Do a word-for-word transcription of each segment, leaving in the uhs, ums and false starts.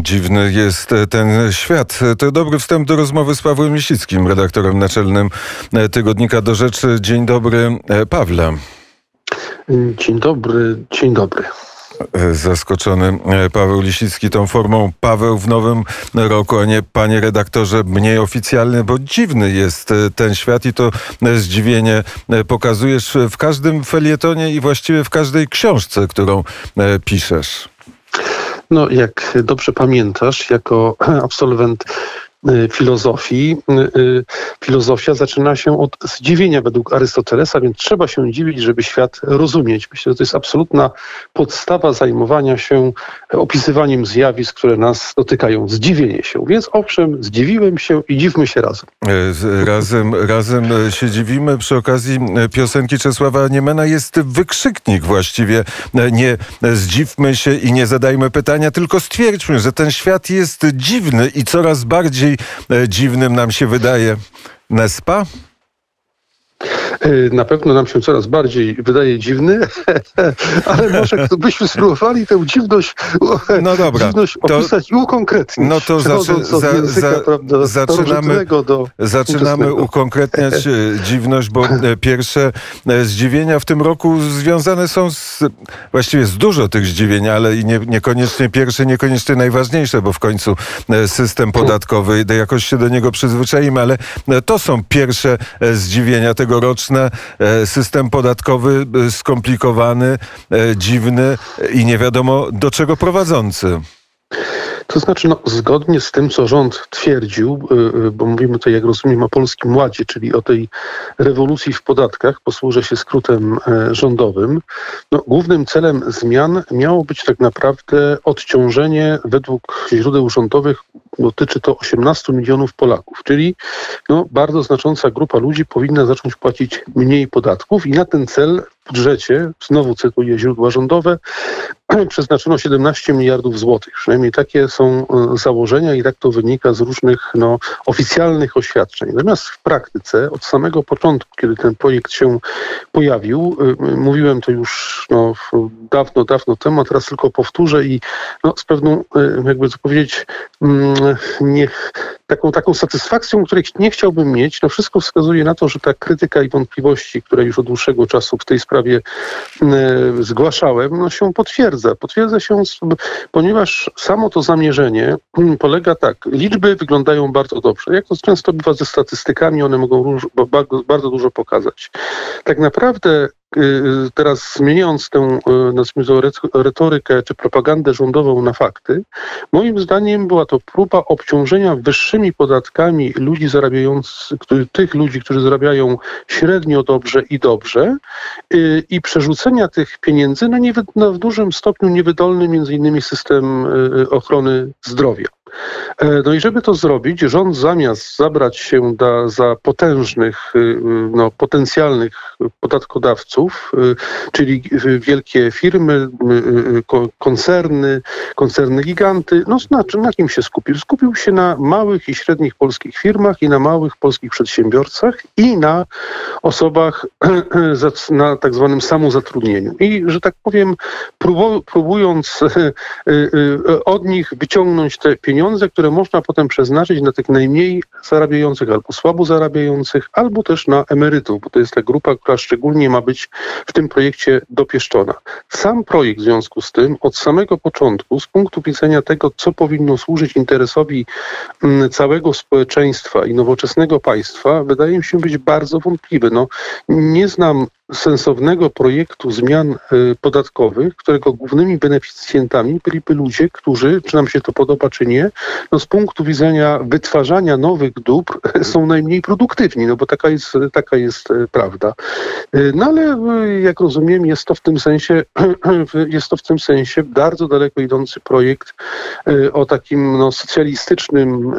Dziwny jest ten świat. To dobry wstęp do rozmowy z Pawłem Lisickim, redaktorem naczelnym tygodnika Do Rzeczy. Dzień dobry, Pawle. Dzień dobry, dzień dobry. Zaskoczony Paweł Lisicki tą formą Paweł w nowym roku, a nie panie redaktorze mniej oficjalny, bo dziwny jest ten świat i to zdziwienie pokazujesz w każdym felietonie i właściwie w każdej książce, którą piszesz. No, jak dobrze pamiętasz, jako absolwent filozofii, filozofia zaczyna się od zdziwienia według Arystotelesa, więc trzeba się dziwić, żeby świat rozumieć. Myślę, że to jest absolutna podstawa zajmowania się opisywaniem zjawisk, które nas dotykają. Zdziwienie się. Więc owszem, zdziwiłem się i dziwmy się razem. Razem, razem się dziwimy. Przy okazji piosenki Czesława Niemena jest wykrzyknik właściwie. Nie zdziwmy się i nie zadajmy pytania, tylko stwierdźmy, że ten świat jest dziwny i coraz bardziej dziwnym nam się wydaje. Nespa? Na pewno nam się coraz bardziej wydaje dziwny, ale może byśmy spróbowali tę dziwność, no dobra, dziwność opisać to, i ukonkretnić. No to zaczy, za, języka, za, prawda, zaczynamy, do zaczynamy ukonkretniać dziwność, bo pierwsze zdziwienia w tym roku związane są z, właściwie z dużo tych zdziwień, ale i nie, niekoniecznie pierwsze, niekoniecznie najważniejsze, bo w końcu system podatkowy, jakoś się do niego przyzwyczaimy, ale to są pierwsze zdziwienia tegoroczne. System podatkowy skomplikowany, dziwny i nie wiadomo do czego prowadzący. To znaczy, no, zgodnie z tym, co rząd twierdził, bo mówimy tutaj, jak rozumiem, o Polskim Ładzie, czyli o tej rewolucji w podatkach, posłużę się skrótem rządowym, no, głównym celem zmian miało być tak naprawdę odciążenie, według źródeł rządowych dotyczy to osiemnastu milionów Polaków, czyli no, bardzo znacząca grupa ludzi powinna zacząć płacić mniej podatków i na ten cel w budżecie, znowu cytuję źródła rządowe, przeznaczono siedemnaście miliardów złotych. Przynajmniej takie są założenia i tak to wynika z różnych no, oficjalnych oświadczeń. Natomiast w praktyce od samego początku, kiedy ten projekt się pojawił, mówiłem to już no, dawno, dawno temu, a teraz tylko powtórzę i no, z pewną, jakby to powiedzieć, nie, taką, taką satysfakcją, której nie chciałbym mieć, no wszystko wskazuje na to, że ta krytyka i wątpliwości, które już od dłuższego czasu w tej sprawie zgłaszałem, no się potwierdza. Potwierdza się, ponieważ samo to zamierzenie polega tak, liczby wyglądają bardzo dobrze. Jak to często bywa ze statystykami, one mogą róż, bardzo, bardzo dużo pokazać. Tak naprawdę teraz zmieniając tę, nazwijmy to, retorykę czy propagandę rządową na fakty, moim zdaniem była to próba obciążenia wyższymi podatkami ludzi zarabiających, tych ludzi, którzy zarabiają średnio dobrze i dobrze i przerzucenia tych pieniędzy na, niewy, na w dużym stopniu niewydolny między innymi system ochrony zdrowia. No i żeby to zrobić, rząd zamiast zabrać się da, za potężnych, no, potencjalnych podatkodawców, czyli wielkie firmy, koncerny, koncerny giganty, no znaczy na kim się skupił? Skupił się na małych i średnich polskich firmach i na małych polskich przedsiębiorcach i na osobach na tak zwanym samozatrudnieniu. I, że tak powiem, próbując od nich wyciągnąć te pieniądze, pieniądze, które można potem przeznaczyć na tych najmniej zarabiających albo słabo zarabiających, albo też na emerytów, bo to jest ta grupa, która szczególnie ma być w tym projekcie dopieszczona. Sam projekt w związku z tym od samego początku, z punktu widzenia tego, co powinno służyć interesowi całego społeczeństwa i nowoczesnego państwa, wydaje mi się być bardzo wątpliwy. No, nie znam sensownego projektu zmian podatkowych, którego głównymi beneficjentami byliby ludzie, którzy, czy nam się to podoba, czy nie, no z punktu widzenia wytwarzania nowych dóbr są najmniej produktywni, no bo taka jest, taka jest prawda. No ale jak rozumiem, jest to w tym sensie, jest to w tym sensie bardzo daleko idący projekt o takim no, socjalistycznym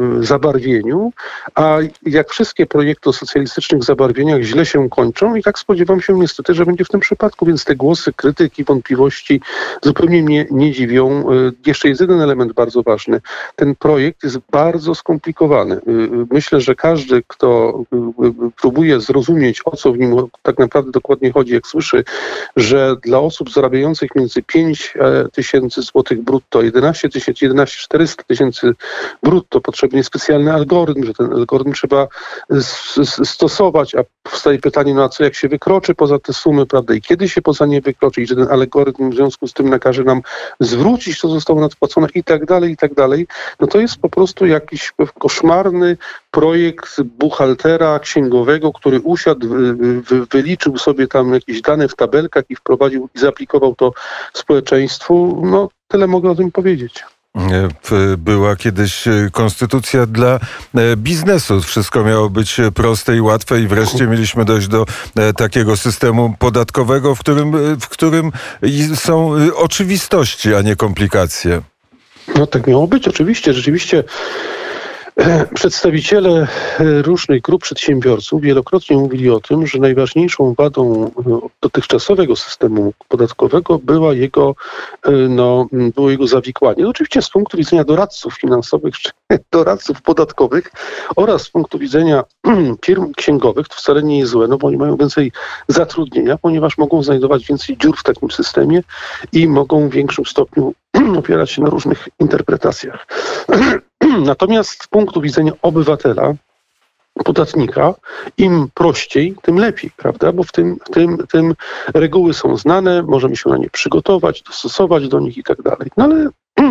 zabarwieniu, a jak wszystkie projekty o socjalistycznych zabarwieniach źle się kończą i tak spodziewam się niestety, że będzie w tym przypadku, więc te głosy krytyki, wątpliwości zupełnie mnie nie dziwią. Jeszcze jest jeden element bardzo ważny. Ten projekt jest bardzo skomplikowany. Myślę, że każdy, kto próbuje zrozumieć, o co w nim tak naprawdę dokładnie chodzi, jak słyszy, że dla osób zarabiających między pięć tysięcy złotych brutto, jedenaście tysięcy, jedenaście czterysta tysięcy brutto potrzebny jest specjalny algorytm, że ten algorytm trzeba stosować, a powstaje pytanie, no a co jak się wykroczy poza te sumy, prawda, i kiedy się poza nie wykroczy, i że ten algorytm w związku z tym nakaże nam zwrócić, co zostało nadpłacone i tak dalej, i tak dalej, no to jest po prostu jakiś koszmarny projekt buchaltera księgowego, który usiadł, wyliczył sobie tam jakieś dane w tabelkach i wprowadził i zaaplikował to społeczeństwu. No tyle mogę o tym powiedzieć. Była kiedyś konstytucja dla biznesu. Wszystko miało być proste i łatwe i wreszcie mieliśmy dojść do takiego systemu podatkowego, w którym, w którym są oczywistości, a nie komplikacje. No tak miało być, oczywiście. Rzeczywiście przedstawiciele różnych grup przedsiębiorców wielokrotnie mówili o tym, że najważniejszą wadą dotychczasowego systemu podatkowego była jego, no, było jego zawikłanie. No, oczywiście z punktu widzenia doradców finansowych czy doradców podatkowych oraz z punktu widzenia firm księgowych to wcale nie jest złe, no bo oni mają więcej zatrudnienia, ponieważ mogą znajdować więcej dziur w takim systemie i mogą w większym stopniu opierać się na różnych interpretacjach. Natomiast z punktu widzenia obywatela, podatnika, im prościej, tym lepiej, prawda? Bo w tym, w tym, w tym reguły są znane, możemy się na nie przygotować, dostosować do nich i tak dalej. No ale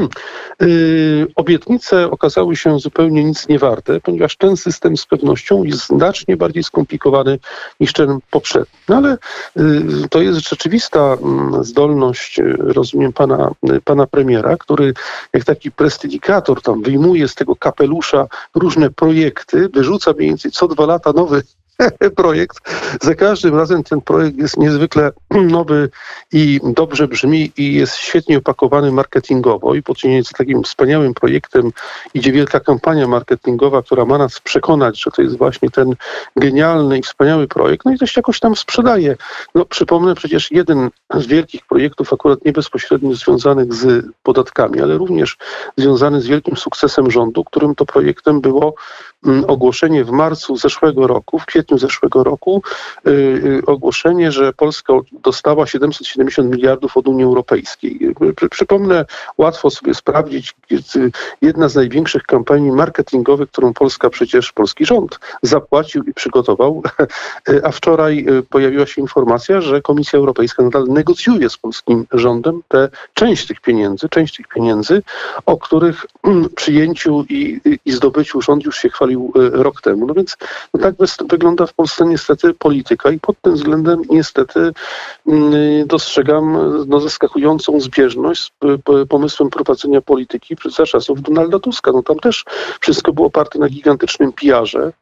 Yy, obietnice okazały się zupełnie nic nie warte, ponieważ ten system z pewnością jest znacznie bardziej skomplikowany niż ten poprzedni. No ale yy, to jest rzeczywista yy, zdolność, yy, rozumiem, pana, yy, pana premiera, który jak taki prestidigitator tam wyjmuje z tego kapelusza różne projekty, wyrzuca mniej więcej co dwa lata nowy projekt. Za każdym razem ten projekt jest niezwykle nowy i dobrze brzmi i jest świetnie opakowany marketingowo i poczynienie z takim wspaniałym projektem idzie wielka kampania marketingowa, która ma nas przekonać, że to jest właśnie ten genialny i wspaniały projekt. No i to się jakoś tam sprzedaje. No przypomnę przecież jeden z wielkich projektów, akurat nie bezpośrednio związanych z podatkami, ale również związany z wielkim sukcesem rządu, którym to projektem było ogłoszenie w marcu zeszłego roku, w kwietniu zeszłego roku, yy, ogłoszenie, że Polska dostała siedemset siedemdziesiąt miliardów od Unii Europejskiej. Przy, przypomnę, łatwo sobie sprawdzić, jedna z największych kampanii marketingowych, którą Polska przecież, polski rząd zapłacił i przygotował, a wczoraj pojawiła się informacja, że Komisja Europejska nadal negocjuje z polskim rządem tę część tych pieniędzy, część tych pieniędzy, o których przyjęciu i, i zdobyciu rząd już się chwalił rok temu. No więc no tak wygląda w Polsce niestety polityka i pod tym względem niestety dostrzegam no, zaskakującą zbieżność z pomysłem prowadzenia polityki za czasów Donalda Tuska. No tam też wszystko było oparte na gigantycznym P R-ze,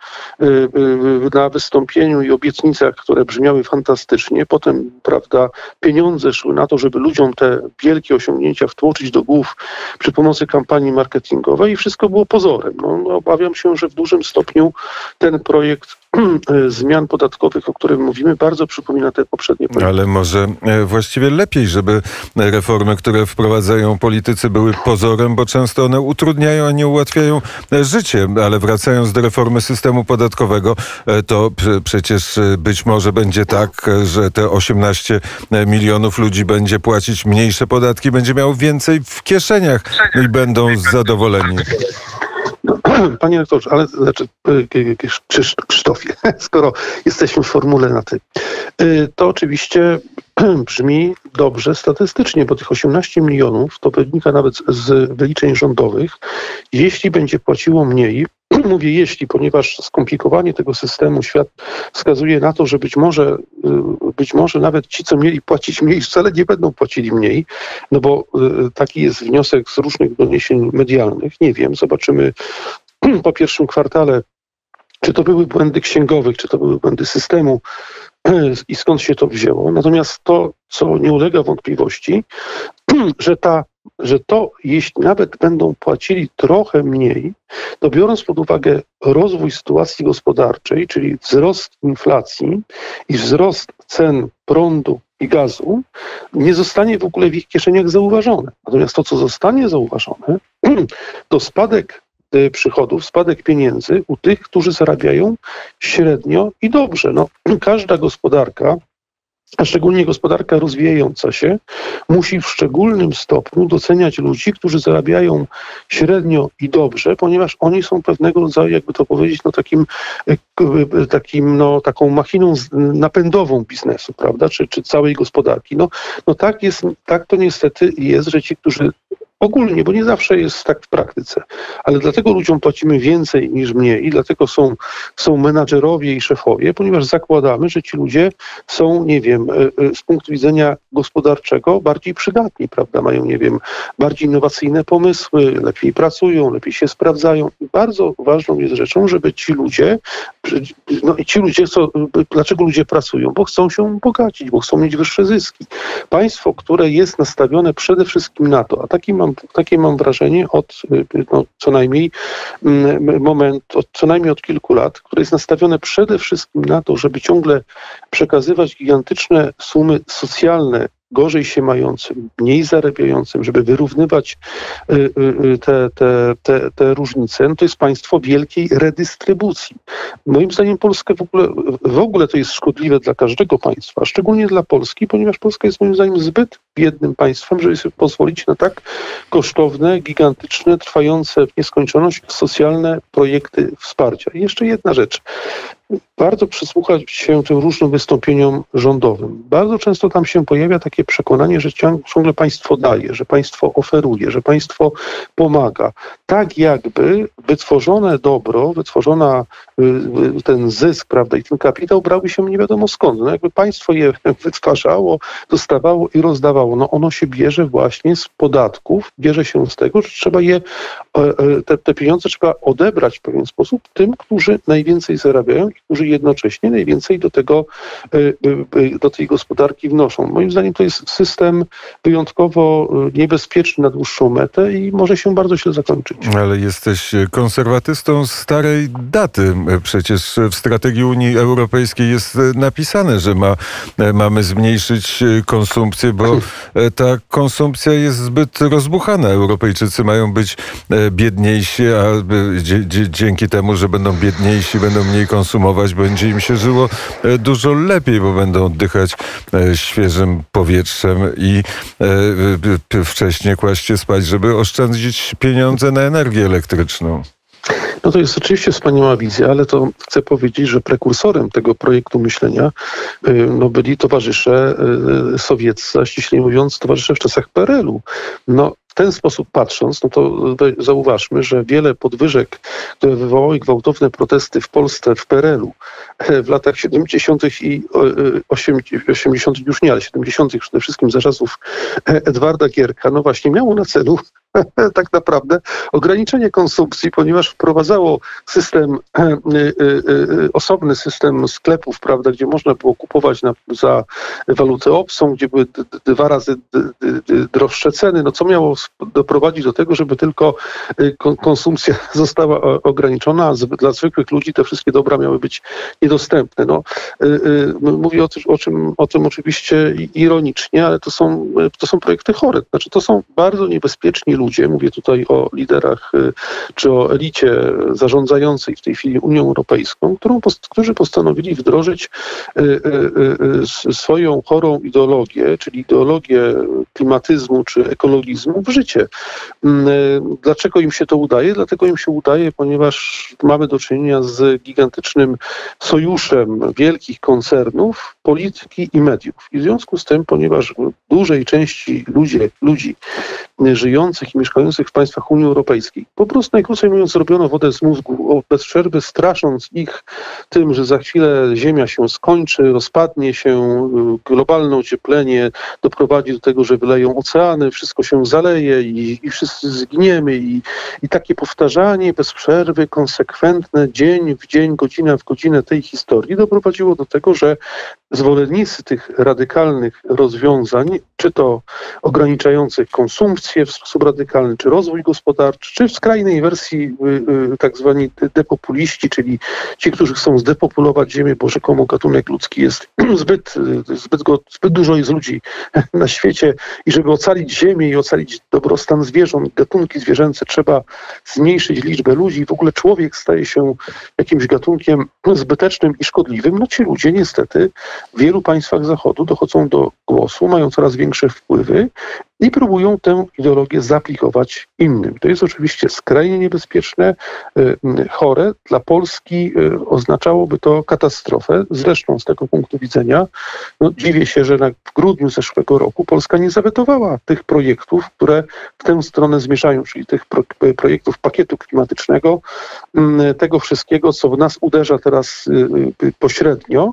na wystąpieniu i obietnicach, które brzmiały fantastycznie. Potem, prawda, pieniądze szły na to, żeby ludziom te wielkie osiągnięcia wtłoczyć do głów przy pomocy kampanii marketingowej i wszystko było pozorem. No, no, obawiam się, że w dużym stopniu ten projekt zmian podatkowych, o którym mówimy, bardzo przypomina te poprzednie projekty. Ale może właściwie lepiej, żeby reformy, które wprowadzają politycy, były pozorem, bo często one utrudniają, a nie ułatwiają życie. Ale wracając do reformy systemu podatkowego, to przecież być może będzie tak, że te osiemnaście milionów ludzi będzie płacić mniejsze podatki, będzie miało więcej w kieszeniach i będą zadowoleni. Panie rektorze, ale znaczy, Krzysztofie, skoro jesteśmy w formule na ty, to oczywiście brzmi dobrze statystycznie, bo tych osiemnaście milionów to wynika nawet z wyliczeń rządowych. Jeśli będzie płaciło mniej, mówię jeśli, ponieważ skomplikowanie tego systemu świat wskazuje na to, że być może, być może nawet ci, co mieli płacić mniej, wcale nie będą płacili mniej, no bo taki jest wniosek z różnych doniesień medialnych. Nie wiem, zobaczymy po pierwszym kwartale, czy to były błędy księgowych, czy to były błędy systemu i skąd się to wzięło. Natomiast to, co nie ulega wątpliwości, że ta że to, jeśli nawet będą płacili trochę mniej, to biorąc pod uwagę rozwój sytuacji gospodarczej, czyli wzrost inflacji i wzrost cen prądu i gazu, nie zostanie w ogóle w ich kieszeniach zauważone. Natomiast to, co zostanie zauważone, to spadek przychodów, spadek pieniędzy u tych, którzy zarabiają średnio i dobrze. No, każda gospodarka, a szczególnie gospodarka rozwijająca się, musi w szczególnym stopniu doceniać ludzi, którzy zarabiają średnio i dobrze, ponieważ oni są pewnego rodzaju, jakby to powiedzieć, no takim, takim no, taką machiną napędową biznesu, prawda, czy, czy całej gospodarki. No, no tak jest, tak to niestety jest, że ci, którzy ogólnie, bo nie zawsze jest tak w praktyce, ale dlatego ludziom płacimy więcej niż mniej i dlatego są, są menadżerowie i szefowie, ponieważ zakładamy, że ci ludzie są, nie wiem, z punktu widzenia gospodarczego bardziej przydatni, prawda, mają, nie wiem, bardziej innowacyjne pomysły, lepiej pracują, lepiej się sprawdzają. I bardzo ważną jest rzeczą, żeby ci ludzie, no i ci ludzie chcą, dlaczego ludzie pracują? Bo chcą się bogacić, bo chcą mieć wyższe zyski. Państwo, które jest nastawione przede wszystkim na to, a taki mam Takie mam wrażenie od no, co najmniej moment, od, co najmniej od kilku lat, które jest nastawione przede wszystkim na to, żeby ciągle przekazywać gigantyczne sumy socjalne gorzej się mającym, mniej zarabiającym, żeby wyrównywać te, te, te, te różnice, no to jest państwo wielkiej redystrybucji. Moim zdaniem Polska w ogóle, w ogóle to jest szkodliwe dla każdego państwa, szczególnie dla Polski, ponieważ Polska jest moim zdaniem zbyt biednym państwem, żeby sobie pozwolić na tak kosztowne, gigantyczne, trwające w nieskończoność socjalne projekty wsparcia. I jeszcze jedna rzecz. Warto przysłuchać się tym różnym wystąpieniom rządowym. Bardzo często tam się pojawia takie przekonanie, że ciągle państwo daje, że państwo oferuje, że państwo pomaga. Tak jakby wytworzone dobro, wytworzona ten zysk, prawda, i ten kapitał brały się nie wiadomo skąd. No jakby państwo je wytwarzało, dostawało i rozdawało. No ono się bierze właśnie z podatków, bierze się z tego, że trzeba je, te, te pieniądze trzeba odebrać w pewien sposób tym, którzy najwięcej zarabiają i którzy jednocześnie najwięcej do tego, do tej gospodarki wnoszą. Moim zdaniem to jest system wyjątkowo niebezpieczny na dłuższą metę i może się bardzo źle zakończyć. Ale jesteś konserwatystą starej daty. Przecież w strategii Unii Europejskiej jest napisane, że ma, mamy zmniejszyć konsumpcję, bo ta konsumpcja jest zbyt rozbuchana. Europejczycy mają być biedniejsi, a dzięki temu, że będą biedniejsi, będą mniej konsumować, będzie im się żyło dużo lepiej, bo będą oddychać świeżym powietrzem i wcześniej kłaść się spać, żeby oszczędzić pieniądze na energię elektryczną. No to jest oczywiście wspaniała wizja, ale to chcę powiedzieć, że prekursorem tego projektu myślenia no, byli towarzysze sowieccy, a ściślej mówiąc towarzysze w czasach P R L u. No, w ten sposób patrząc, no to zauważmy, że wiele podwyżek, które wywołały gwałtowne protesty w Polsce w P R L u w latach siedemdziesiątych i osiemdziesiątych już nie, ale siedemdziesiątych przede wszystkim za czasów Edwarda Gierka, no właśnie miało na celu tak naprawdę ograniczenie konsumpcji, ponieważ wprowadzało system, osobny system sklepów, prawda, gdzie można było kupować na, za walutę obcą, gdzie były d, d, dwa razy d, d, droższe ceny, no co miało doprowadzić do tego, żeby tylko konsumpcja została ograniczona, a dla zwykłych ludzi te wszystkie dobra miały być niedostępne. No, mówię o tym, o, czym, o tym oczywiście ironicznie, ale to są, to są projekty chore. Znaczy, to są bardzo niebezpieczni ludzie, mówię tutaj o liderach czy o elicie zarządzającej w tej chwili Unią Europejską, którą, którzy postanowili wdrożyć swoją chorą ideologię, czyli ideologię klimatyzmu czy ekologizmu w życie. Dlaczego im się to udaje? Dlatego im się udaje, ponieważ mamy do czynienia z gigantycznym sojuszem wielkich koncernów, polityki i mediów. I w związku z tym, ponieważ w dużej części ludzi, ludzi żyjących i mieszkających w państwach Unii Europejskiej po prostu, najkrócej mówiąc, robiono wodę z mózgu bez przerwy, strasząc ich tym, że za chwilę Ziemia się skończy, rozpadnie się, globalne ocieplenie doprowadzi do tego, że wyleją oceany, wszystko się zaleje i, i wszyscy zginiemy. I, I takie powtarzanie bez przerwy, konsekwentne, dzień w dzień, godzina w godzinę tej historii doprowadziło do tego, że zwolennicy tych radykalnych rozwiązań, czy to ograniczających konsumpcję w sposób radykalny, czy rozwój gospodarczy, czy w skrajnej wersji tak zwani depopuliści, czyli ci, którzy chcą zdepopulować ziemię, bo rzekomo gatunek ludzki jest zbyt, zbyt, go, zbyt dużo jest ludzi na świecie i żeby ocalić ziemię i ocalić dobrostan zwierząt, gatunki zwierzęce, trzeba zmniejszyć liczbę ludzi. W ogóle człowiek staje się jakimś gatunkiem zbytecznym i szkodliwym. No ci ludzie niestety w wielu państwach Zachodu dochodzą do głosu, mają coraz większe wpływy i próbują tę ideologię zaaplikować innym. To jest oczywiście skrajnie niebezpieczne, chore. Dla Polski oznaczałoby to katastrofę. Zresztą z tego punktu widzenia no, dziwię się, że na, w grudniu zeszłego roku Polska nie zawetowała tych projektów, które w tę stronę zmierzają, czyli tych pro, projektów pakietu klimatycznego, tego wszystkiego, co w nas uderza teraz pośrednio,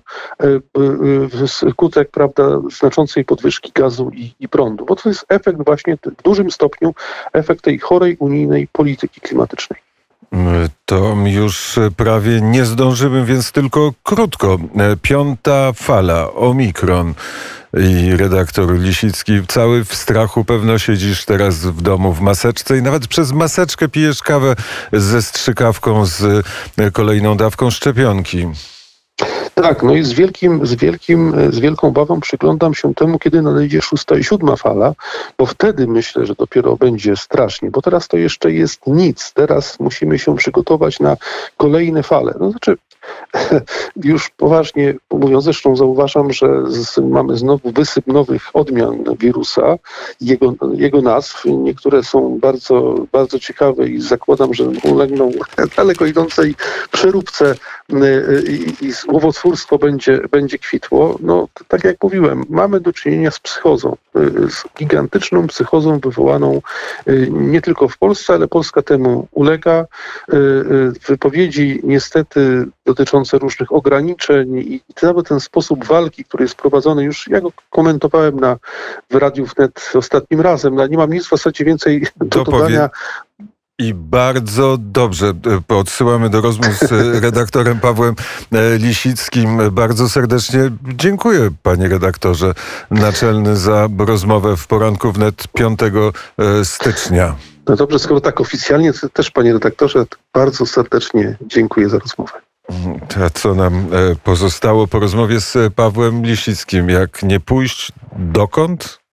wskutek, prawda, znaczącej podwyżki gazu i, i prądu. Bo to jest efekt właśnie w dużym stopniu efekt tej chorej unijnej polityki klimatycznej. To już prawie nie zdążymy, więc tylko krótko. Piąta fala, Omikron. I redaktor Lisicki, cały w strachu, pewno siedzisz teraz w domu w maseczce i nawet przez maseczkę pijesz kawę ze strzykawką z kolejną dawką szczepionki. Tak, no i z wielkim, z wielkim, z wielką obawą przyglądam się temu, kiedy nadejdzie szósta i siódma fala, bo wtedy myślę, że dopiero będzie strasznie, bo teraz to jeszcze jest nic. Teraz musimy się przygotować na kolejne fale. No znaczy, już poważnie mówiąc, zresztą zauważam, że z, mamy znowu wysyp nowych odmian wirusa, jego, jego nazw. Niektóre są bardzo, bardzo ciekawe i zakładam, że ulegną daleko idącej przeróbce i, i słowotwórstwo będzie, będzie kwitło. No, tak jak mówiłem, mamy do czynienia z psychozą, z gigantyczną psychozą wywołaną nie tylko w Polsce, ale Polska temu ulega. Wypowiedzi niestety dotyczące różnych ograniczeń i nawet ten sposób walki, który jest prowadzony już, ja go komentowałem na, w Radiu Wnet ostatnim razem, no, nie mam nic w zasadzie więcej do dodania. I bardzo dobrze. Odsyłamy do rozmów z redaktorem Pawłem Lisickim. Bardzo serdecznie dziękuję, panie redaktorze naczelny, za rozmowę w poranku wnet piątego stycznia. No dobrze, skoro tak oficjalnie, to też, panie redaktorze, bardzo serdecznie dziękuję za rozmowę. A co nam pozostało po rozmowie z Pawłem Lisickim? Jak nie pójść, dokąd?